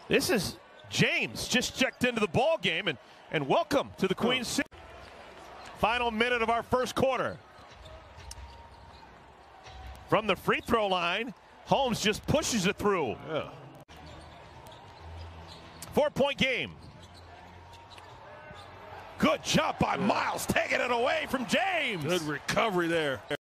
This is James just checked into the ball game, and welcome to the Queen City. Final minute of our first quarter. From the free throw line, Holmes just pushes it through. 4-point game. Good job by Miles, taking it away from James. Good recovery there.